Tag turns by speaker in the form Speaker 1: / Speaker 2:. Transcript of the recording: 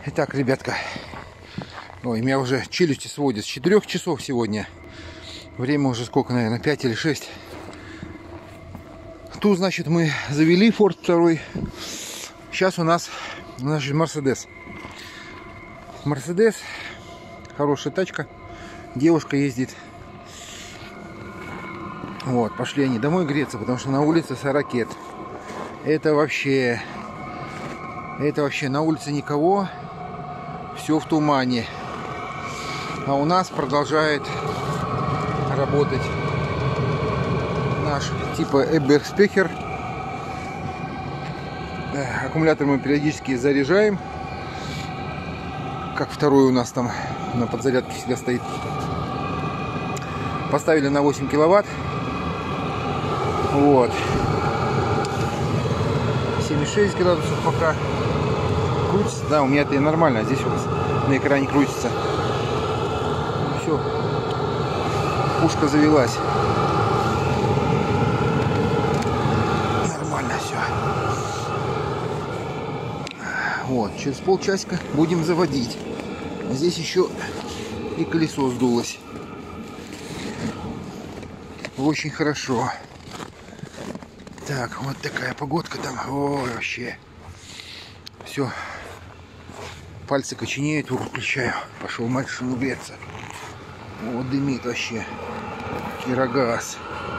Speaker 1: Итак, ребятка, ой, меня уже челюсти сводят с 4 часов сегодня. Время уже сколько, наверное, 5 или 6. Тут, значит, мы завели Форд 2. Сейчас у нас, значит, Мерседес. Мерседес, хорошая тачка. Девушка ездит. Вот, пошли они домой греться, потому что на улице 40 лет. Это вообще на улице никого. Все в тумане. А у нас продолжает работать наш типа Эберспехер. Аккумулятор мы периодически заряжаем. Как второй у нас там на подзарядке всегда стоит. Поставили на 8 киловатт. Вот. 76 градусов пока. Крутится. Да, у меня это и нормально. Здесь у вас на экране крутится. Все. Пушка завелась. Нормально все. Вот. Через полчасика будем заводить. Здесь еще и колесо сдулось. Очень хорошо. Так, вот такая погодка там. Ой, вообще. Все. Пальцы коченеют, выключаю. Пошел машину греться. Вот дымит вообще. Кирогаз.